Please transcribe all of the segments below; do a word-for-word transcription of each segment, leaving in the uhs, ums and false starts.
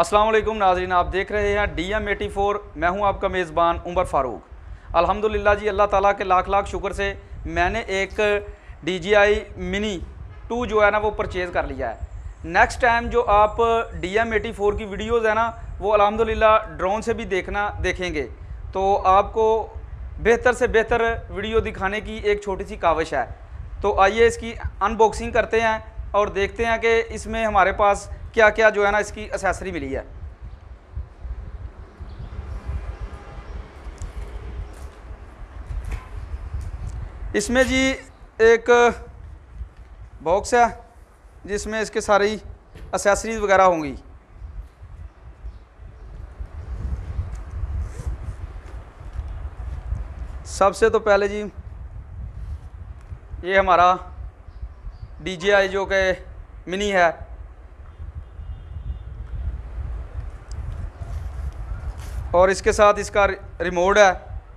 अस्सलाम वालेकुम नाज़रीन, आप देख रहे हैं डी एम एटी फोर। मैं हूं आपका मेज़बान उमर फ़ारूक। अल्हम्दुलिल्लाह जी, अल्लाह ताला के लाख लाख शुक्र से मैंने एक D J I mini two जो है ना वो परचेज़ कर लिया है। नेक्स्ट टाइम जो आप डी एम एटी फोर की वीडियोज़ है ना वो अल्हम्दुलिल्लाह ड्रोन से भी देखना देखेंगे तो आपको बेहतर से बेहतर वीडियो दिखाने की एक छोटी सी काविश है। तो आइए इसकी अनबॉक्सिंग करते हैं और देखते हैं कि इसमें हमारे पास क्या क्या जो है ना इसकी एक्सेसरी मिली है। इसमें जी एक बॉक्स है जिसमें इसके सारी एक्सेसरीज वगैरह होंगी। सबसे तो पहले जी ये हमारा डी जी आई जो कि मिनी है, और इसके साथ इसका रिमोट है।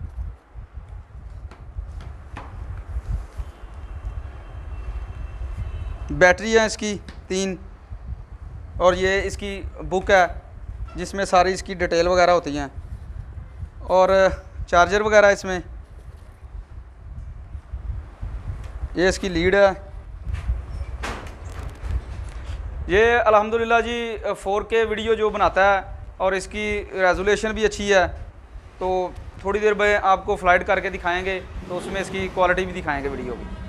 बैटरी है इसकी तीन, और ये इसकी बुक है जिसमें सारी इसकी डिटेल वगैरह होती हैं, और चार्जर वगैरह इसमें। ये इसकी लीड है। ये अल्हम्दुलिल्लाह जी फोर के वीडियो जो बनाता है और इसकी रेजोल्यूशन भी अच्छी है। तो थोड़ी देर में आपको फ्लाइट करके दिखाएंगे तो उसमें इसकी क्वालिटी भी दिखाएंगे वीडियो की।